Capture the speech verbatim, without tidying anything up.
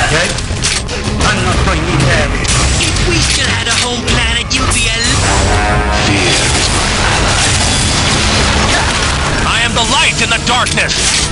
okay? I'm not going to have it. If we still had a home planet, you'd be a... Fear is my ally. I am the light in the darkness!